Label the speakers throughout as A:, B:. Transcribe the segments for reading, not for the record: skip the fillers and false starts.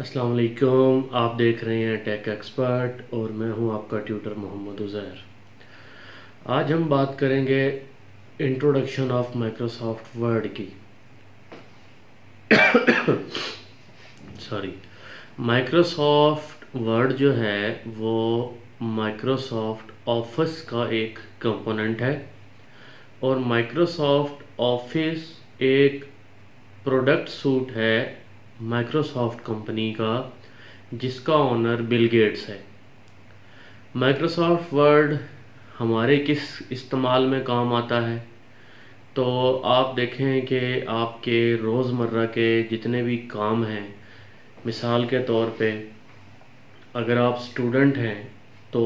A: अस्सलाम वालेकुम। आप देख रहे हैं टेक एक्सपर्ट और मैं हूं आपका ट्यूटर मोहम्मद उज़ैर। आज हम बात करेंगे इंट्रोडक्शन ऑफ माइक्रोसॉफ्ट वर्ड की। सॉरी, माइक्रोसॉफ्ट वर्ड जो है वो माइक्रोसॉफ्ट ऑफिस का एक कंपोनेंट है और माइक्रोसॉफ्ट ऑफिस एक प्रोडक्ट सूट है माइक्रोसॉफ्ट कंपनी का जिसका ओनर बिल गेट्स है। माइक्रोसॉफ्ट वर्ड हमारे किस इस्तेमाल में काम आता है, तो आप देखें कि आपके रोज़मर्रा के जितने भी काम हैं, मिसाल के तौर पे अगर आप स्टूडेंट हैं तो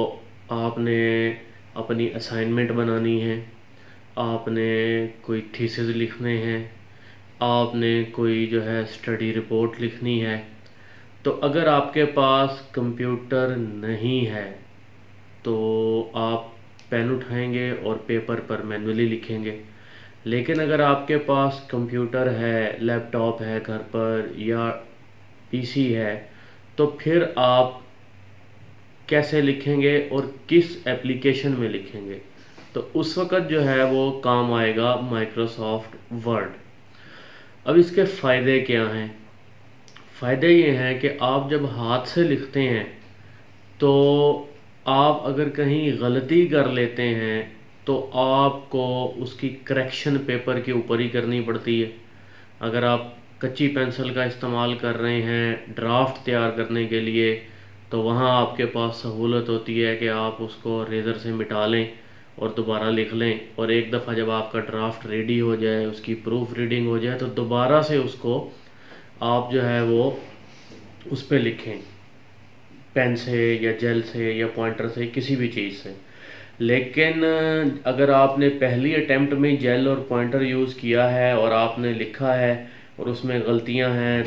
A: आपने अपनी असाइनमेंट बनानी है, आपने कोई थीसिस लिखने हैं, आपने कोई जो है स्टडी रिपोर्ट लिखनी है। तो अगर आपके पास कंप्यूटर नहीं है तो आप पेन उठाएंगे और पेपर पर मैन्युअली लिखेंगे। लेकिन अगर आपके पास कंप्यूटर है, लैपटॉप है घर पर या पीसी है, तो फिर आप कैसे लिखेंगे और किस एप्लीकेशन में लिखेंगे, तो उस वक़्त जो है वो काम आएगा माइक्रोसॉफ्ट वर्ड। अब इसके फ़ायदे क्या हैं? फ़ायदे ये हैं कि आप जब हाथ से लिखते हैं तो आप अगर कहीं गलती कर लेते हैं तो आपको उसकी करेक्शन पेपर के ऊपर ही करनी पड़ती है। अगर आप कच्ची पेंसिल का इस्तेमाल कर रहे हैं ड्राफ्ट तैयार करने के लिए, तो वहाँ आपके पास सहूलत होती है कि आप उसको रेज़र से मिटा लें और दोबारा लिख लें, और एक दफ़ा जब आपका ड्राफ्ट रेडी हो जाए, उसकी प्रूफ रीडिंग हो जाए, तो दोबारा से उसको आप जो है वो उस पर लिखें, पेन से या जेल से या पॉइंटर से, किसी भी चीज़ से। लेकिन अगर आपने पहली अटेम्प्ट में जेल और पॉइंटर यूज़ किया है और आपने लिखा है और उसमें गलतियां हैं,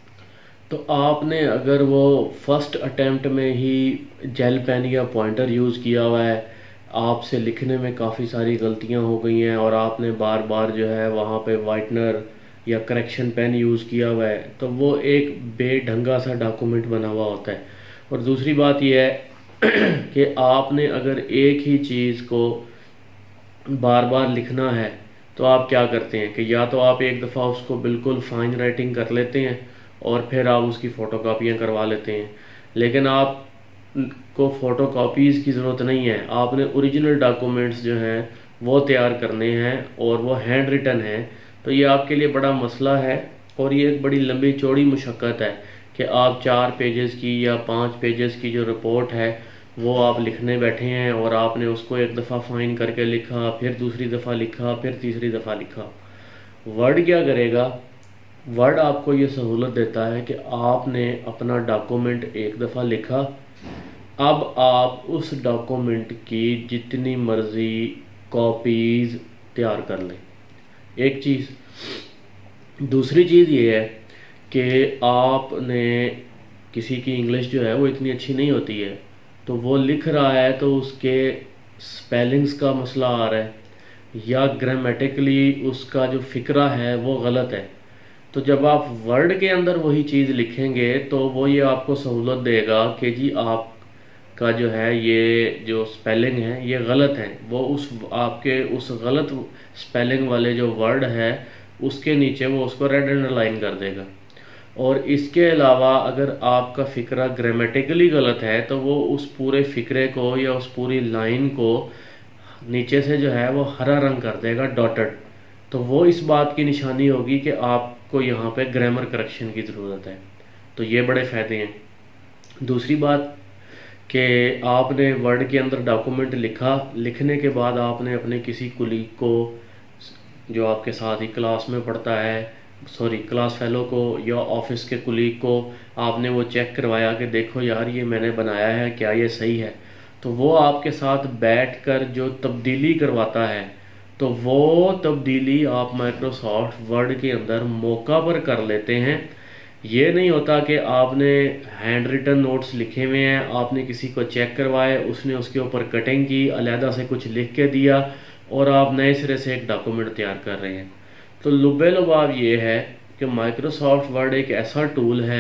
A: तो आपने अगर वो फर्स्ट अटेम्प्ट में ही जेल पेन या पॉइंटर यूज़ किया हुआ है, आपसे लिखने में काफ़ी सारी गलतियां हो गई हैं और आपने बार बार जो है वहाँ पे वाइटनर या करेक्शन पेन यूज़ किया हुआ है, तो वो एक बेढंगा सा डॉक्यूमेंट बना हुआ होता है। और दूसरी बात यह है कि आपने अगर एक ही चीज़ को बार बार लिखना है तो आप क्या करते हैं कि या तो आप एक दफ़ा उसको बिल्कुल फाइन राइटिंग कर लेते हैं और फिर आप उसकी फ़ोटोकॉपियाँ करवा लेते हैं। लेकिन आप को फ़ोटोकॉपीज़ की ज़रूरत नहीं है, आपने ओरिजिनल डॉक्यूमेंट्स जो हैं वो तैयार करने हैं और वो हैंड रिटन है। तो ये आपके लिए बड़ा मसला है और ये एक बड़ी लंबी चौड़ी मुशक्क़त है कि आप 4 पेजेस की या 5 पेजेस की जो रिपोर्ट है वो आप लिखने बैठे हैं और आपने उसको एक दफ़ा फाइन करके लिखा, फिर दूसरी दफ़ा लिखा, फिर तीसरी दफ़ा लिखा। वर्ड क्या करेगा? वर्ड आपको ये सहूलत देता है कि आपने अपना डॉक्यूमेंट एक दफ़ा लिखा, अब आप उस डॉक्यूमेंट की जितनी मर्ज़ी कॉपीज़ तैयार कर लें। एक चीज़। दूसरी चीज़ ये है कि आपने किसी की इंग्लिश जो है वो इतनी अच्छी नहीं होती है, तो वो लिख रहा है तो उसके स्पेलिंग्स का मसला आ रहा है या ग्रामेटिकली उसका जो फ़िक्रा है वो गलत है। तो जब आप वर्ड के अंदर वही चीज़ लिखेंगे तो वो ये आपको सहूलत देगा कि जी आपका जो है ये जो स्पेलिंग है ये गलत है। वो उस आपके उस गलत स्पेलिंग वाले जो वर्ड है उसके नीचे वो उसको रेड अंडरलाइन कर देगा। और इसके अलावा अगर आपका फ़िक्रा ग्रामेटिकली गलत है तो वो उस पूरे फ़िक्रे को या उस पूरी लाइन को नीचे से जो है वो हरा रंग कर देगा, डॉटेड। तो वो इस बात की निशानी होगी कि आपको यहाँ पे ग्रामर करेक्शन की ज़रूरत है। तो ये बड़े फ़ायदे हैं। दूसरी बात कि आपने वर्ड के अंदर डॉक्यूमेंट लिखा, लिखने के बाद आपने अपने किसी कुलीग को जो आपके साथ ही क्लास में पढ़ता है, क्लास फेलो को या ऑफिस के कुलीग को आपने वो चेक करवाया कि देखो यार ये मैंने बनाया है, क्या ये सही है? तो वो आपके साथ बैठकर जो तब्दीली करवाता है, तो वो तब्दीली आप माइक्रोसॉफ्ट वर्ड के अंदर मौका पर कर लेते हैं। ये नहीं होता कि आपने हैंड रिटन नोट्स लिखे हुए हैं, आपने किसी को चेक करवाए, उसने उसके ऊपर कटिंग की, अलहदा से कुछ लिख के दिया और आप नए सिरे से एक डॉक्यूमेंट तैयार कर रहे हैं। तो लुब्बे लुबाब ये है कि माइक्रोसॉफ्ट वर्ड एक ऐसा टूल है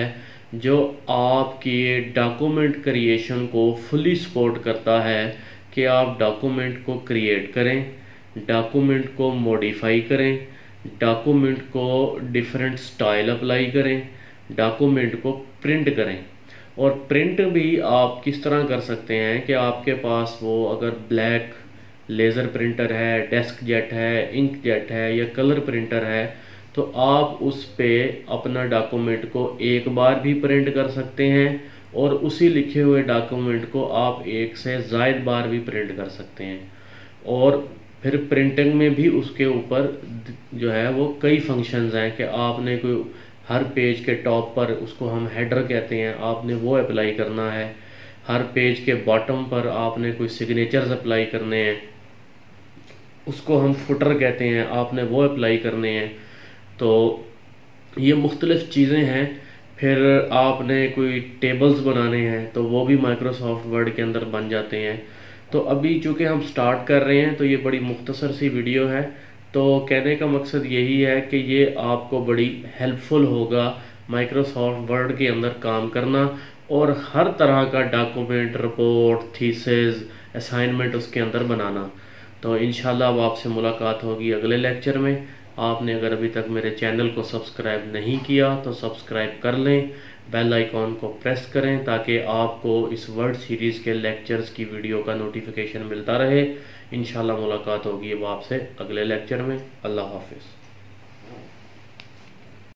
A: जो आपकी डॉक्यूमेंट क्रिएशन को फुली सपोर्ट करता है कि आप डॉक्यूमेंट को क्रिएट करें, डॉक्यूमेंट को मॉडिफाई करें, डॉक्यूमेंट को डिफरेंट स्टाइल अप्लाई करें, डॉक्यूमेंट को प्रिंट करें। और प्रिंट भी आप किस तरह कर सकते हैं कि आपके पास वो अगर ब्लैक लेज़र प्रिंटर है, डेस्क जेट है, इंक जेट है या कलर प्रिंटर है, तो आप उस पे अपना डॉक्यूमेंट को एक बार भी प्रिंट कर सकते हैं और उसी लिखे हुए डॉक्यूमेंट को आप एक से ज़ायद बार भी प्रिंट कर सकते हैं। और फिर प्रिंटिंग में भी उसके ऊपर जो है वो कई फंक्शंस हैं कि आपने कोई हर पेज के टॉप पर, उसको हम हेडर कहते हैं, आपने वो अप्लाई करना है। हर पेज के बॉटम पर आपने कोई सिग्नेचर्स अप्लाई करने हैं, उसको हम फुटर कहते हैं, आपने वो अप्लाई करने हैं। तो ये मुख्तलिफ़ चीज़ें हैं। फिर आपने कोई टेबल्स बनाने हैं तो वो भी माइक्रोसॉफ्ट वर्ड के अंदर बन जाते हैं। तो अभी चूँकि हम स्टार्ट कर रहे हैं तो ये बड़ी मुख्तसर सी वीडियो है। तो कहने का मकसद यही है कि ये आपको बड़ी हेल्पफुल होगा माइक्रोसॉफ्ट वर्ड के अंदर काम करना और हर तरह का डॉक्यूमेंट, रिपोर्ट, थीसिस, असाइनमेंट उसके अंदर बनाना। तो इंशाल्लाह अब आपसे मुलाकात होगी अगले लेक्चर में। आपने अगर अभी तक मेरे चैनल को सब्सक्राइब नहीं किया तो सब्सक्राइब कर लें, बेल आइकॉन को प्रेस करें ताकि आपको इस वर्ड सीरीज़ के लेक्चर्स की वीडियो का नोटिफिकेशन मिलता रहे। इंशाल्लाह मुलाकात होगी अब आपसे अगले लेक्चर में। अल्लाह हाफिज़।